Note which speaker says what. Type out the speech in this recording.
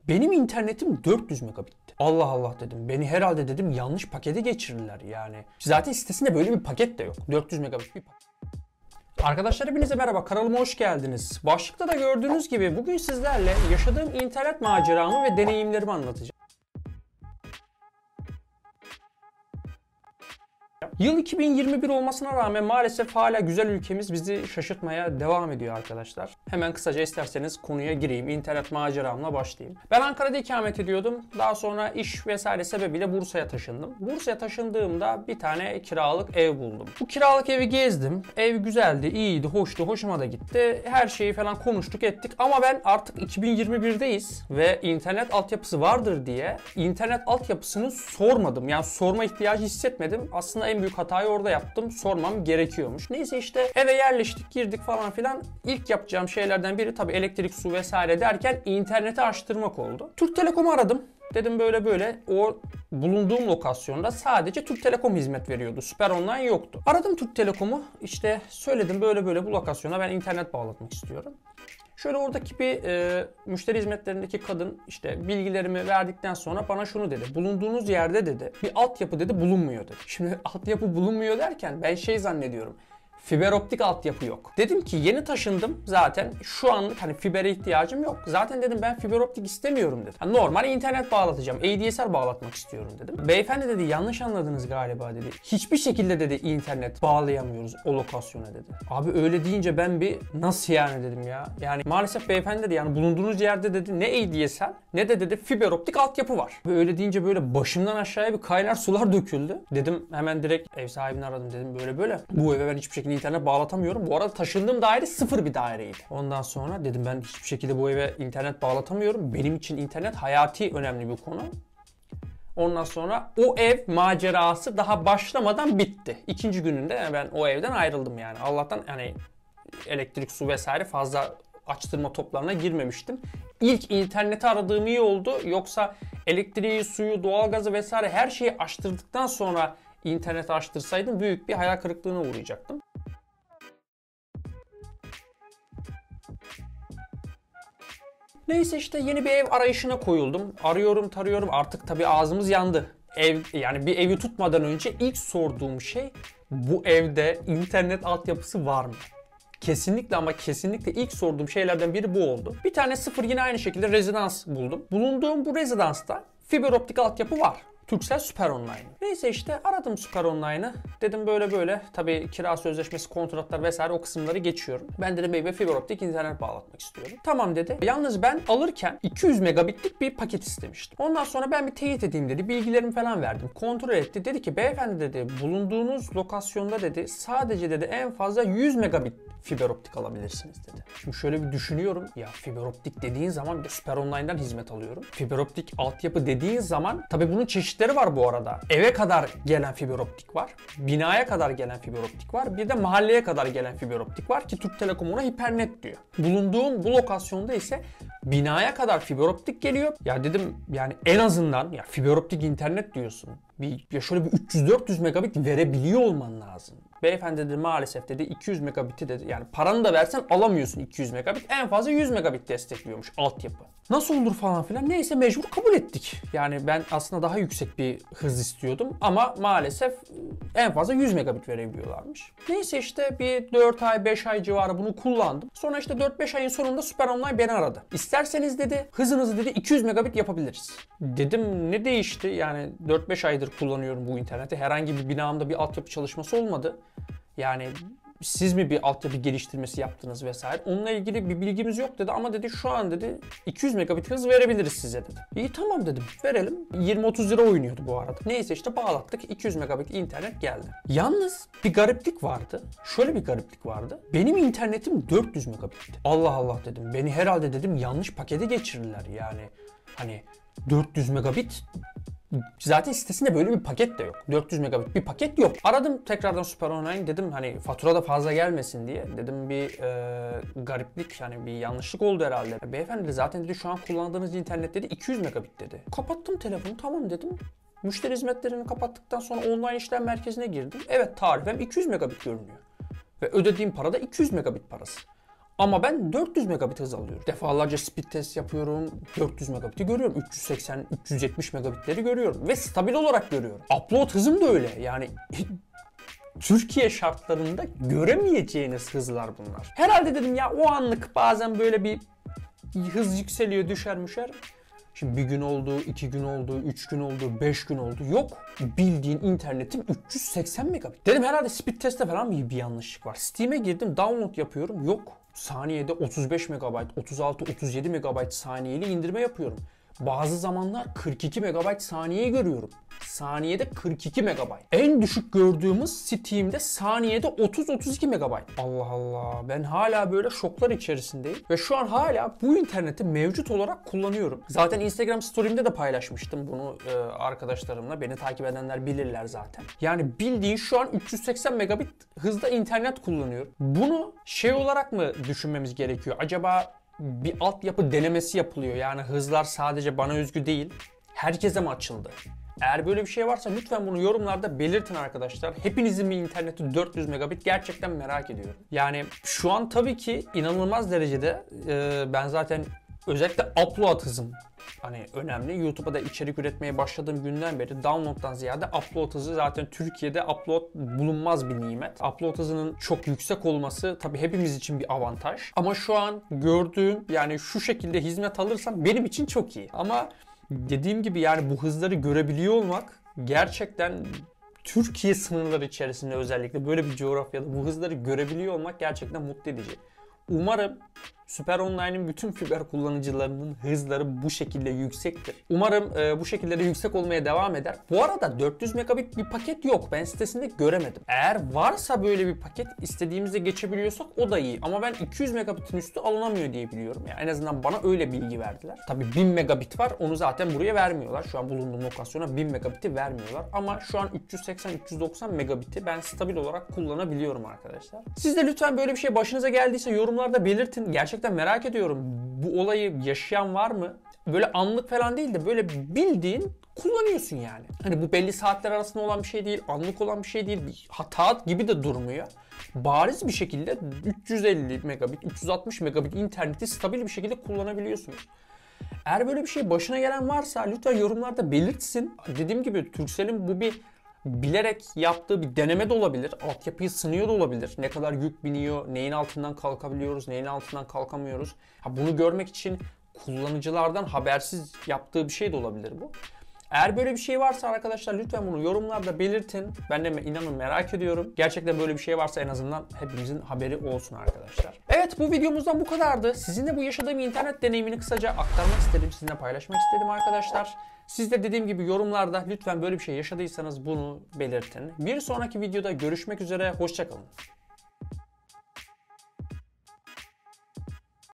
Speaker 1: Benim internetim 400 megabitti. Allah Allah dedim. Beni herhalde dedim yanlış pakete geçirdiler yani. Zaten sitesinde böyle bir paket de yok. 400 megabit bir paket. Arkadaşlar hepinize merhaba, kanalıma hoş geldiniz. Başlıkta da gördüğünüz gibi bugün sizlerle yaşadığım internet maceramı ve deneyimlerimi anlatacağım. Yıl 2021 olmasına rağmen maalesef hala güzel ülkemiz bizi şaşırtmaya devam ediyor arkadaşlar. Hemen kısaca isterseniz konuya gireyim, internet maceramla başlayayım. Ben Ankara'da ikamet ediyordum. Daha sonra iş vesaire sebebiyle Bursa'ya taşındım. Bursa'ya taşındığımda bir tane kiralık ev buldum. Bu kiralık evi gezdim. Ev güzeldi, iyiydi, hoştu, hoşuma da gitti. Her şeyi falan konuştuk ettik ama ben artık 2021'deyiz ve internet altyapısı vardır diye internet altyapısını sormadım. Yani sorma ihtiyacı hissetmedim. Aslında en büyük hatayı orada yaptım. Sormam gerekiyormuş. Neyse işte eve yerleştik, girdik falan filan. İlk yapacağım şeylerden biri tabii elektrik, su vesaire derken interneti açtırmak oldu. Türk Telekom'u aradım. Dedim böyle böyle, o bulunduğum lokasyonda sadece Türk Telekom hizmet veriyordu. Süper Online yoktu. Aradım Türk Telekom'u, işte söyledim böyle böyle bu lokasyona ben internet bağlatmak istiyorum. Şöyle oradaki bir müşteri hizmetlerindeki kadın işte bilgilerimi verdikten sonra bana şunu dedi. Bulunduğunuz yerde dedi bir altyapı dedi bulunmuyor dedi. Şimdi altyapı bulunmuyor derken ben şey zannediyorum. Fiber optik altyapı yok. Dedim ki yeni taşındım zaten, şu anlık hani fibere ihtiyacım yok. Zaten dedim ben fiber optik istemiyorum dedim. Yani normal internet bağlatacağım. ADSL bağlatmak istiyorum dedim. Beyefendi dedi yanlış anladınız galiba dedi. Hiçbir şekilde dedi internet bağlayamıyoruz o lokasyona dedi. Abi öyle deyince ben bir nasıl yani dedim ya. Yani maalesef beyefendi dedi yani bulunduğunuz yerde dedi ne ADSL ne de dedi fiber optik altyapı var. Ve öyle deyince böyle başımdan aşağıya bir kaynar sular döküldü. Dedim hemen direkt ev sahibini aradım, dedim böyle böyle. Bu eve ben hiçbir şekilde internet bağlatamıyorum. Bu arada taşındığım daire sıfır bir daireydi. Ondan sonra dedim ben hiçbir şekilde bu eve internet bağlatamıyorum. Benim için internet hayati önemli bir konu. Ondan sonra o ev macerası daha başlamadan bitti. İkinci gününde ben o evden ayrıldım yani. Allah'tan hani elektrik, su vesaire fazla açtırma toplarına girmemiştim. İlk interneti aradığım iyi oldu. Yoksa elektriği, suyu, doğalgazı vesaire her şeyi açtırdıktan sonra interneti açtırsaydım büyük bir hayal kırıklığına uğrayacaktım. Neyse işte yeni bir ev arayışına koyuldum. Arıyorum, tarıyorum. Artık tabii ağzımız yandı. Ev, yani bir evi tutmadan önce ilk sorduğum şey bu evde internet altyapısı var mı? Kesinlikle ama kesinlikle ilk sorduğum şeylerden biri bu oldu. Bir tane sıfır yine aynı şekilde rezidans buldum. Bulunduğum bu rezidansta fiber optik altyapı var. Turkcell Süper Online. Neyse işte aradım Süper Online'ı. Dedim böyle böyle. Tabii kira sözleşmesi, kontratlar vesaire o kısımları geçiyorum. Ben dedim eve fiber optik internet bağlatmak istiyorum. Tamam dedi. Yalnız ben alırken 200 megabitlik bir paket istemiştim. Ondan sonra ben bir teyit edeyim dedi. Bilgilerimi falan verdim. Kontrol etti. Dedi ki beyefendi dedi bulunduğunuz lokasyonda dedi sadece dedi en fazla 100 megabit fiber optik alabilirsiniz dedi. Şimdi şöyle bir düşünüyorum. Ya fiber optik dediğin zaman bir Süper Online'dan hizmet alıyorum. Fiber optik altyapı dediğin zaman tabii bunun çeşitleri var bu arada. Eve kadar gelen fiber optik var. Binaya kadar gelen fiber optik var. Bir de mahalleye kadar gelen fiber optik var ki Türk Telekom ona hipernet diyor. Bulunduğum bu lokasyonda ise binaya kadar fiber optik geliyor. Ya dedim yani en azından ya fiber optik internet diyorsun. Ya şöyle bir 300-400 megabit verebiliyor olman lazım. Beyefendi dedi maalesef dedi 200 megabiti dedi. Yani paranı da versen alamıyorsun 200 megabit. En fazla 100 megabit destekliyormuş altyapı. Nasıl olur falan filan. Neyse mecbur kabul ettik. Yani ben aslında daha yüksek bir hız istiyordum. Ama maalesef en fazla 100 megabit verebiliyorlarmış. Neyse işte bir 4 ay 5 ay civarı bunu kullandım. Sonra işte 4-5 ayın sonunda Süper Online beni aradı. İsterseniz dedi hızınızı dedi 200 megabit yapabiliriz. Dedim ne değişti? Yani 4-5 aydır kullanıyorum bu interneti. Herhangi bir binamda bir altyapı çalışması olmadı. Yani siz mi bir altyapı geliştirmesi yaptınız vesaire. Onunla ilgili bir bilgimiz yok dedi ama dedi şu an dedi 200 megabit hız verebiliriz size dedi. İyi tamam dedim verelim. 20-30 lira oynuyordu bu arada. Neyse işte bağlattık 200 megabit internet geldi. Yalnız bir gariplik vardı. Şöyle bir gariplik vardı. Benim internetim 400 megabitti. Allah Allah dedim. Beni herhalde dedim yanlış pakete geçirdiler yani. Hani 400 megabit zaten sitesinde böyle bir paket de yok. 400 megabit bir paket yok. Aradım tekrardan Süper Online dedim hani fatura da fazla gelmesin diye. Dedim bir gariplik yani bir yanlışlık oldu herhalde. Beyefendi de zaten dedi şu an kullandığınız internet dedi 200 megabit dedi. Kapattım telefonu tamam dedim. Müşteri hizmetlerini kapattıktan sonra online işlem merkezine girdim. Evet tarifem 200 megabit görünüyor. Ve ödediğim para da 200 megabit parası. Ama ben 400 megabit hız alıyorum. Defalarca speed test yapıyorum. 400 megabiti görüyorum. 380, 370 megabitleri görüyorum. Ve stabil olarak görüyorum. Upload hızım da öyle. Yani Türkiye şartlarında göremeyeceğiniz hızlar bunlar. Herhalde dedim ya o anlık bazen böyle bir hız yükseliyor, düşer müşer. Şimdi bir gün oldu, 2 gün oldu, 3 gün oldu, 5 gün oldu. Yok. Bildiğin internetim 380 megabit. Dedim herhalde speed test'te falan bir yanlışlık var. Steam'e girdim, download yapıyorum. Yok. Saniyede 35 megabayt, 36, 37 megabayt saniyeli indirme yapıyorum. Bazı zamanlar 42 megabayt saniye görüyorum. Saniyede 42 megabayt. En düşük gördüğümüz Steam'de saniyede 30-32 megabayt. Allah Allah. Ben hala böyle şoklar içerisindeyim. Ve şu an hala bu interneti mevcut olarak kullanıyorum. Zaten Instagram story'imde de paylaşmıştım bunu arkadaşlarımla. Beni takip edenler bilirler zaten. Yani bildiğin şu an 380 megabit hızda internet kullanıyorum. Bunu şey olarak mı düşünmemiz gerekiyor? Acaba bir altyapı denemesi yapılıyor. Yani hızlar sadece bana özgü değil. Herkese mi açıldı? Eğer böyle bir şey varsa lütfen bunu yorumlarda belirtin arkadaşlar. Hepinizin bir interneti 400 megabit gerçekten merak ediyorum. Yani şu an tabii ki inanılmaz derecede ben zaten özellikle upload hızım hani önemli. YouTube'a da içerik üretmeye başladığım günden beri download'dan ziyade upload hızı zaten Türkiye'de upload bulunmaz bir nimet. Upload hızının çok yüksek olması tabii hepimiz için bir avantaj. Ama şu an gördüğüm yani şu şekilde hizmet alırsam benim için çok iyi. Ama dediğim gibi yani bu hızları görebiliyor olmak gerçekten Türkiye sınırları içerisinde özellikle böyle bir coğrafyada bu hızları görebiliyor olmak gerçekten mutlu edici. Umarım Süper Online'ın bütün fiber kullanıcılarının hızları bu şekilde yüksektir. Umarım bu şekilde de yüksek olmaya devam eder. Bu arada 400 megabit bir paket yok. Ben sitesinde göremedim. Eğer varsa böyle bir paket istediğimizde geçebiliyorsak o da iyi. Ama ben 200 megabitin üstü alınamıyor diye biliyorum. Yani en azından bana öyle bilgi verdiler. Tabii 1000 megabit var. Onu zaten buraya vermiyorlar. Şu an bulunduğum lokasyona 1000 megabiti vermiyorlar. Ama şu an 380-390 megabiti ben stabil olarak kullanabiliyorum arkadaşlar. Siz de lütfen böyle bir şey başınıza geldiyse yorumlarda belirtin. Gerçekten merak ediyorum. Bu olayı yaşayan var mı? Böyle anlık falan değil de böyle bildiğin kullanıyorsun yani. Hani bu belli saatler arasında olan bir şey değil, anlık olan bir şey değil. Hata gibi de durmuyor. Bariz bir şekilde 350 megabit, 360 megabit interneti stabil bir şekilde kullanabiliyorsunuz. Eğer böyle bir şey başına gelen varsa lütfen yorumlarda belirtsin. Dediğim gibi Turkcell'in bu bir bilerek yaptığı bir deneme de olabilir. Altyapıyı sınıyor da olabilir. Ne kadar yük biniyor, neyin altından kalkabiliyoruz, neyin altından kalkamıyoruz. Bunu görmek için kullanıcılardan habersiz yaptığı bir şey de olabilir bu. Eğer böyle bir şey varsa arkadaşlar lütfen bunu yorumlarda belirtin. Ben de inanın merak ediyorum. Gerçekten böyle bir şey varsa en azından hepimizin haberi olsun arkadaşlar. Evet, bu videomuzdan bu kadardı. Sizinle bu yaşadığım internet deneyimini kısaca aktarmak istedim. Sizinle paylaşmak istedim arkadaşlar. Siz de dediğim gibi yorumlarda lütfen böyle bir şey yaşadıysanız bunu belirtin. Bir sonraki videoda görüşmek üzere. Hoşça kalın.